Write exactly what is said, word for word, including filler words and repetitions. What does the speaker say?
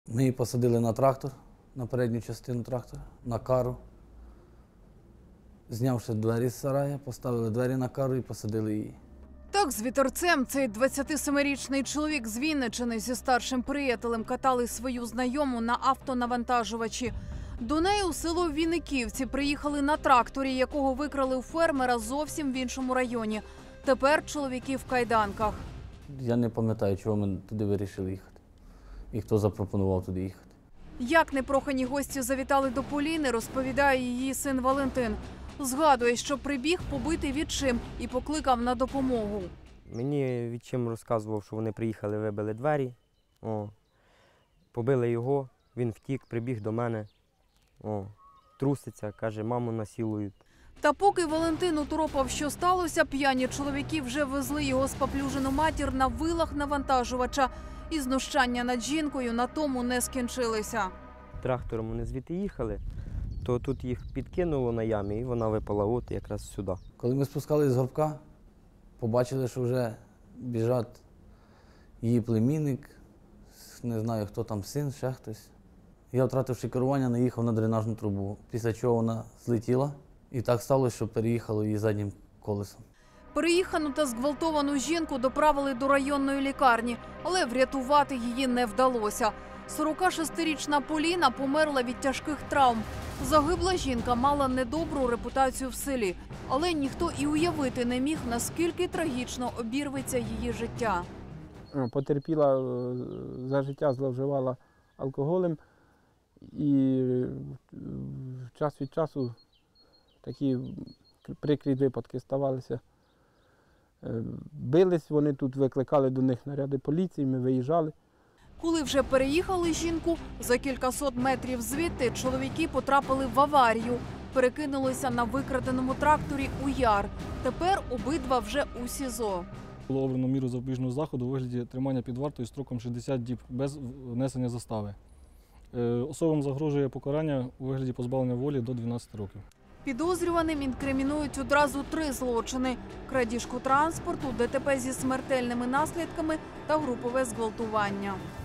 Ми її посадили на трактор, на передню частину трактора, на кару. Знявши двері з сарая, поставили двері на кару і посадили її. Так, з вітерцем цей двадцятисемирічний чоловік з Вінниччини зі старшим приятелем катали свою знайому на автонавантажувачі. До неї у село Вінниківці приїхали на тракторі, якого викрали у фермера зовсім в іншому районі. Тепер чоловіки в кайданках. Я не пам'ятаю, чого ми туди вирішили їхати і хто запропонував туди їхати. Як непрохані гості завітали до Поліни, розповідає її син Валентин. Згадує, що прибіг побитий відчим і покликав на допомогу. Мені відчим розказував, що вони приїхали, вибили двері, о, побили його, він втік, прибіг до мене, о, труситься, каже, маму насилують. Та поки Валентин уторопав, що сталося, п'яні чоловіки вже везли його спаплюжену матір на вилах навантажувача. І знущання над жінкою на тому не скінчилися. Трактором вони звідти їхали, то тут їх підкинуло на ямі, і вона випала от якраз сюди. Коли ми спускалися з горбка, побачили, що вже біжать її племінник, не знаю, хто там, син, ще хтось. Я, втративши керування, наїхав на дренажну трубу, після чого вона злетіла. І так сталося, що переїхало її заднім колесом. Переїхану та зґвалтовану жінку доправили до районної лікарні, але врятувати її не вдалося. сорокашестирічна Поліна померла від тяжких травм. Загибла жінка мала недобру репутацію в селі, але ніхто і уявити не міг, наскільки трагічно обірветься її життя. Потерпіла за життя, зловживала алкоголем і час від часу такі прикрі випадки ставалися. Бились вони тут, викликали до них наряди поліції, ми виїжджали. Коли вже переїхали жінку, за кількасот метрів звідти чоловіки потрапили в аварію. Перекинулися на викраденому тракторі у яр. Тепер обидва вже у СІЗО. Було обрано міру запобіжного заходу у вигляді тримання під вартою строком шістдесят діб без внесення застави. Особам загрожує покарання у вигляді позбавлення волі до дванадцяти років. Підозрюваним інкримінують одразу три злочини – крадіжку транспорту, ДТП зі смертельними наслідками та групове зґвалтування.